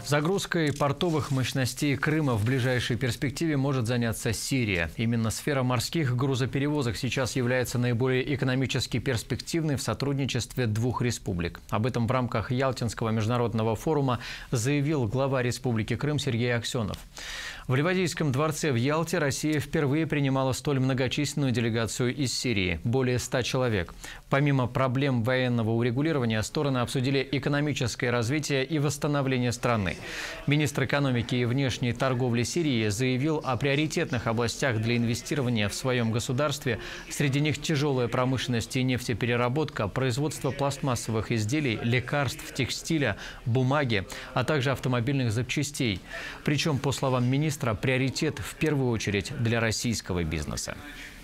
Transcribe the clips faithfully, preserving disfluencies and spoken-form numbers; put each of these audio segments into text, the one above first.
Загрузкой портовых мощностей Крыма в ближайшей перспективе может заняться Сирия. Именно сфера морских грузоперевозок сейчас является наиболее экономически перспективной в сотрудничестве двух республик. Об этом в рамках Ялтинского международного форума заявил глава Республики Крым Сергей Аксенов. В Ливадийском дворце в Ялте Россия впервые принимала столь многочисленную делегацию из Сирии – более ста человек. Помимо проблем военного урегулирования, стороны обсудили экономическое развитие и восстановление страны. Министр экономики и внешней торговли Сирии заявил о приоритетных областях для инвестирования в своем государстве. Среди них тяжелая промышленность и нефтепереработка, производство пластмассовых изделий, лекарств, текстиля, бумаги, а также автомобильных запчастей. Причем, по словам министра, приоритет в первую очередь для российского бизнеса.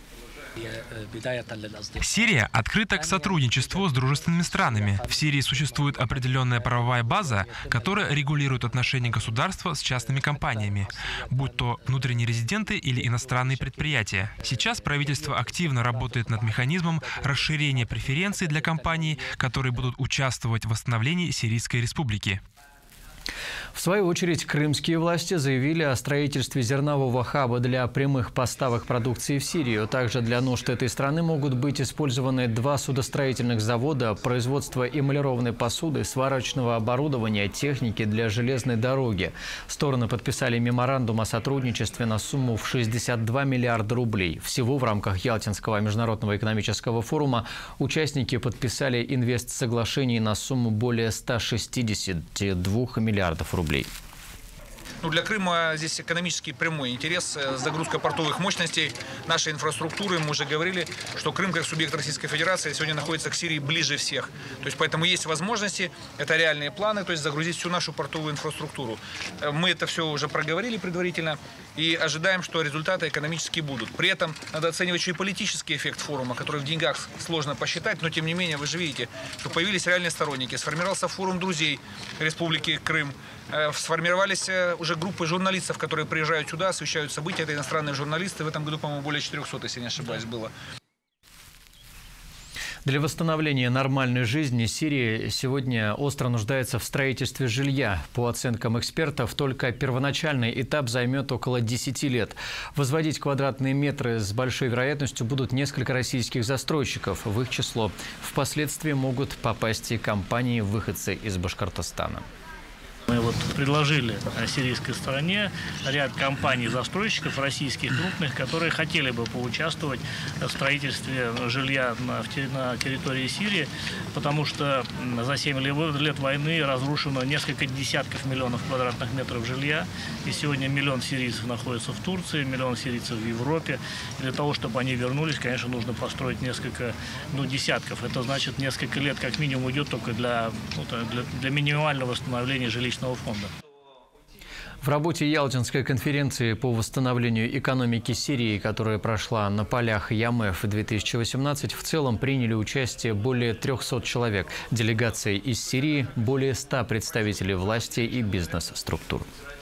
Сирия открыта к сотрудничеству с дружественными странами. В Сирии существует определенная правовая база, которая регулирует отношения государства с частными компаниями, будь то внутренние резиденты или иностранные предприятия. Сейчас правительство активно работает над механизмом расширения преференций для компаний, которые будут участвовать в восстановлении Сирийской республики. В свою очередь, крымские власти заявили о строительстве зернового хаба для прямых поставок продукции в Сирию. Также для нужд этой страны могут быть использованы два судостроительных завода, производство эмалированной посуды, сварочного оборудования, техники для железной дороги. Стороны подписали меморандум о сотрудничестве на сумму в шестьдесят два миллиарда рублей. Всего в рамках Ялтинского международного экономического форума участники подписали инвестсоглашений на сумму более ста шестидесяти двух миллиардов рублей. Ну, для Крыма здесь экономический прямой интерес, загрузка портовых мощностей, нашей инфраструктуры. Мы уже говорили, что Крым как субъект Российской Федерации сегодня находится к Сирии ближе всех. То есть поэтому есть возможности, это реальные планы, то есть загрузить всю нашу портовую инфраструктуру. Мы это все уже проговорили предварительно и ожидаем, что результаты экономические будут. При этом надо оценивать еще и политический эффект форума, который в деньгах сложно посчитать, но тем не менее вы же видите, что появились реальные сторонники, сформировался форум друзей Республики Крым, сформировались уже группы журналистов, которые приезжают сюда, освещают события. Это иностранные журналисты. В этом году, по-моему, более четырёхсот, если не ошибаюсь, было. Для восстановления нормальной жизни Сирия сегодня остро нуждается в строительстве жилья. По оценкам экспертов, только первоначальный этап займет около десяти лет. Возводить квадратные метры с большой вероятностью будут несколько российских застройщиков. В их число впоследствии могут попасть и компании-выходцы из Башкортостана. Мы вот предложили сирийской стороне ряд компаний-застройщиков российских крупных, которые хотели бы поучаствовать в строительстве жилья на, на территории Сирии, потому что за семь лет войны разрушено несколько десятков миллионов квадратных метров жилья, и сегодня миллион сирийцев находится в Турции, миллион сирийцев в Европе. И для того, чтобы они вернулись, конечно, нужно построить несколько, ну, десятков. Это значит, несколько лет как минимум уйдет только для, ну, для, для минимального восстановления жилищного фонда. В работе Ялтинской конференции по восстановлению экономики Сирии, которая прошла на полях ЯМЭФ две тысячи восемнадцать, в целом приняли участие более трёхсот человек. Делегации из Сирии – более ста представителей власти и бизнес-структур.